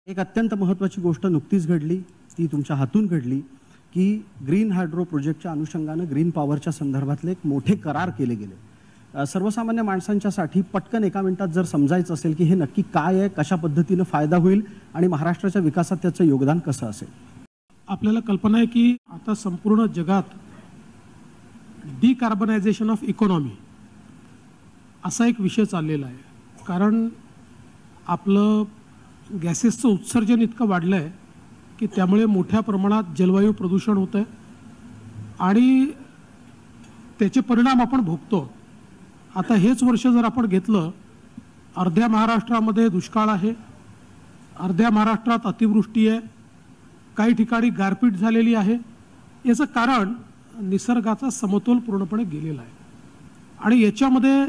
एक अत्यंत महत्त्वाची गोष्ट नुकतीच घडली, ती तुमच्या हातून घडली की ग्रीन हायड्रो प्रोजेक्टच्या अनुषंगाने ग्रीन पॉवरच्या संदर्भातले एक मोठे करार केले गेले। सर्वसामान्य माणसांच्यासाठी पटकन एका मिनिटात जर समजायचं असेल की हे नक्की काय आहे, कशा पद्धतीने फायदा होईल आणि महाराष्ट्राच्या विकासात त्याचं योगदान कसं असेल। आपल्याला कल्पना आहे की आता संपूर्ण जगात डिकार्बनायझेशन ऑफ इकॉनॉमी असा एक विषय चाललेला आहे। कारण आपलं गॅसेसचं उत्सर्जन इतकं वाढलं आहे की त्यामुळे मोठ्या प्रमाणात जलवायू प्रदूषण होतं आहे आणि त्याचे परिणाम आपण भोगतो। आता हेच वर्ष जर आपण घेतलं, अर्ध्या महाराष्ट्रामध्ये दुष्काळ आहे, अर्ध्या महाराष्ट्रात अतिवृष्टी आहे, काही ठिकाणी गारपीट झालेली आहे। याचं कारण निसर्गाचा समतोल पूर्णपणे गेलेला आहे आणि याच्यामध्ये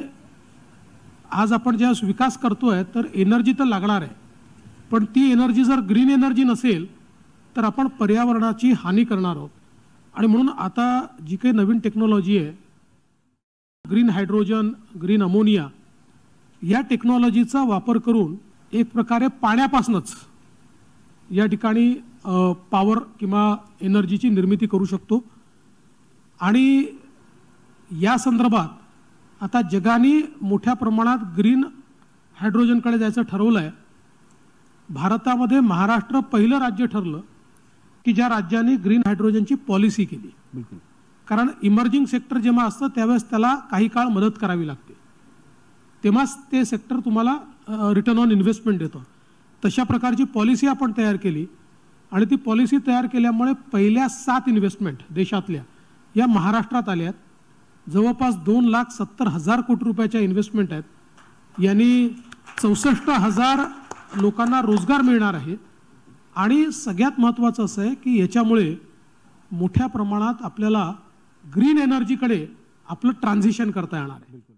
आज आपण ज्या विकास करतोय तर एनर्जी तर लागणार आहे, पण ती एनर्जी जर ग्रीन एनर्जी नसेल तर आपण पर्यावरणाची हानी करणार आहोत। आणि म्हणून आता जी काही नवीन टेक्नॉलॉजी आहे, ग्रीन हायड्रोजन, ग्रीन अमोनिया, या टेक्नॉलॉजीचा वापर करून एक प्रकारे पाण्यापासूनच या ठिकाणी पॉवर किंवा एनर्जीची निर्मिती करू शकतो। आणि या संदर्भात आता जगाने मोठ्या प्रमाणात ग्रीन हायड्रोजनकडे जायचं ठरवलं आहे। भारतामध्ये महाराष्ट्र पहिलं राज्य ठरलं की ज्या राज्याने ग्रीन हायड्रोजनची पॉलिसी केली। कारण इमर्जिंग सेक्टर जेव्हा असतं त्यावेळेस त्याला काही काळ मदत करावी लागते, तेव्हाच ते सेक्टर तुम्हाला रिटर्न ऑन इन्व्हेस्टमेंट देतं। तशा प्रकारची पॉलिसी आपण तयार केली आणि ती पॉलिसी तयार केल्यामुळे पहिल्या 7 इन्व्हेस्टमेंट देशातल्या या महाराष्ट्रात आल्या आहेत। जवळपास 2,70,000 कोटी रुपयाच्या इन्व्हेस्टमेंट आहेत। यांनी 64,000 लोकांना रोजगार मिळणार आहे आणि सगळ्यात महत्त्वाचं असं आहे की याच्यामुळे मोठ्या प्रमाणात आपल्याला ग्रीन एनर्जीकडे आपलं ट्रान्झिशन करता येणार आहे।